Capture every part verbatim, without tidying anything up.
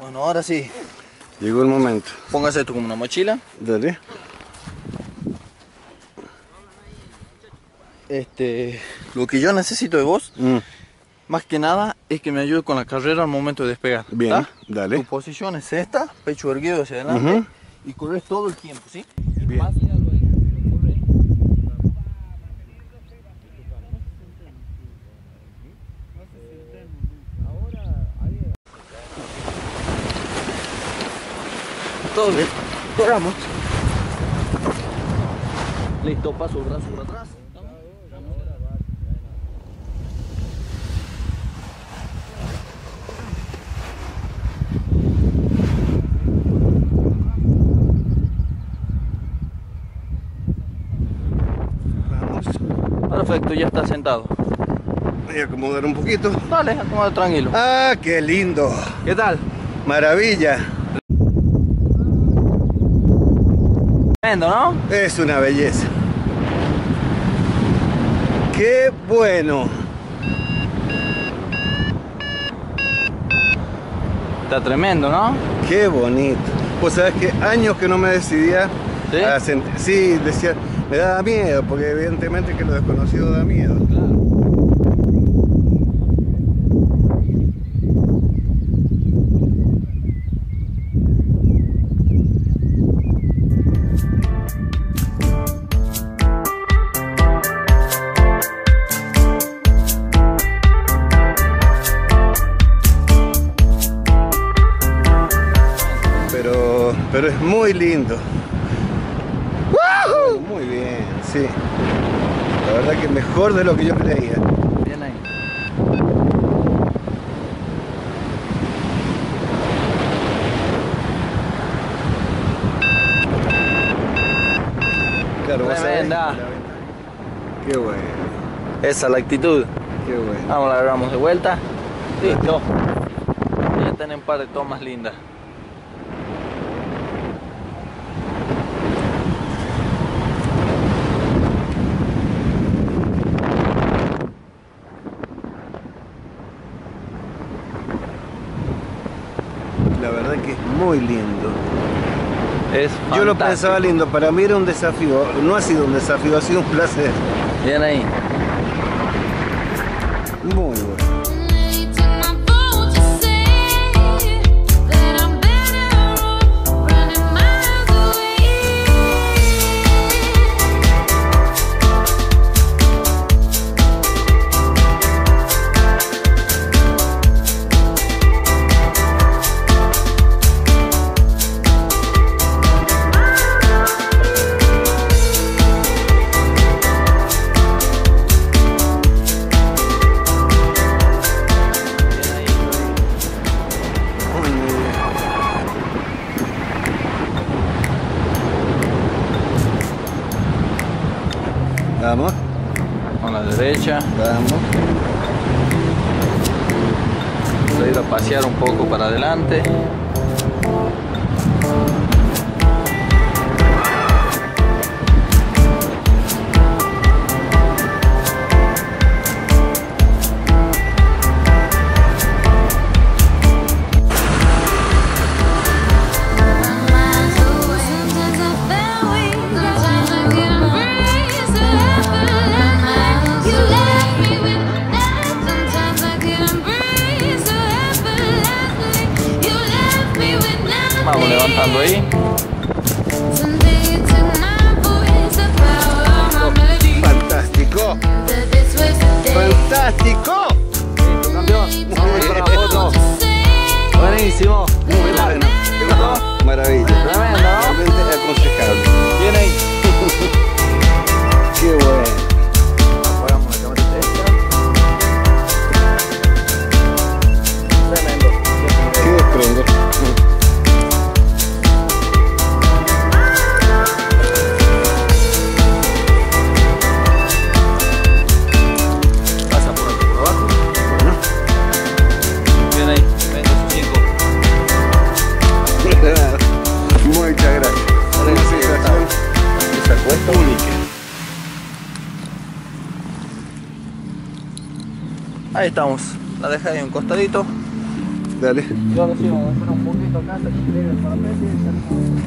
Bueno, ahora sí. Llegó el momento. Póngase esto como una mochila. Dale. Este, lo que yo necesito de vos, mm. más que nada, es que me ayude con la carrera al momento de despegar. Bien, ¿tá? Dale. Tu posición es esta, pecho erguido hacia adelante, uh-huh. y corres todo el tiempo, ¿sí? Bien. Más... Todo bien, corramos. Listo, paso brazo por atrás. Perfecto, ya está sentado. Voy a acomodar un poquito. Dale, acomoda tranquilo. ¡Ah, qué lindo! ¿Qué tal? Maravilla. Tremendo, ¿no? Es una belleza. ¡Qué bueno! Está tremendo, ¿no? ¡Qué bonito! Pues sabes que años que no me decidía ¿Sí? a sentir. Sí, decía, me daba miedo, porque evidentemente que lo desconocido da miedo. Claro. Pero, pero es muy lindo. ¡Woohoo! Muy bien, sí. La verdad que mejor de lo que yo creía. Bien ahí. Claro, tremenda. Qué bueno. Esa es la actitud. Qué bueno. Vamos, la agarramos de vuelta. Listo. Ya tienen un par de tomas lindas. La verdad que es muy lindo. Es Yo lo pensaba lindo, para mí era un desafío. No ha sido un desafío, ha sido un placer. Bien ahí. Muy bueno. Vamos. Con la derecha. Vamos. Vamos a ir a pasear un poco para adelante. Vamos levantando ahí. Fantástico. Fantástico. Listo, campeón. Vamos para la foto. Buenísimo. Muy bueno. ¿Te gustó? Maravilla. Tremendo, ¿no? Realmente aconsejable. Bien ahí. Qué bueno. Apagamos la camarita esta. Tremendo. Qué desprendo. Muchas gracias. Una sensación única. Ahí estamos. La dejé ahí un costadito. Dale. Yo ahora sí, vamos a esperar un poquito acá hasta que llegue el parapente y salimos.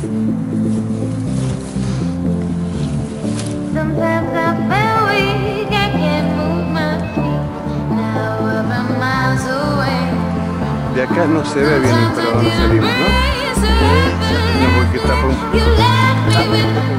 Sometimes I feel weak, I can't move my feet. Now we're miles away. De acá no se ve bien para dónde salimos, ¿no? No, porque está por un... You left me with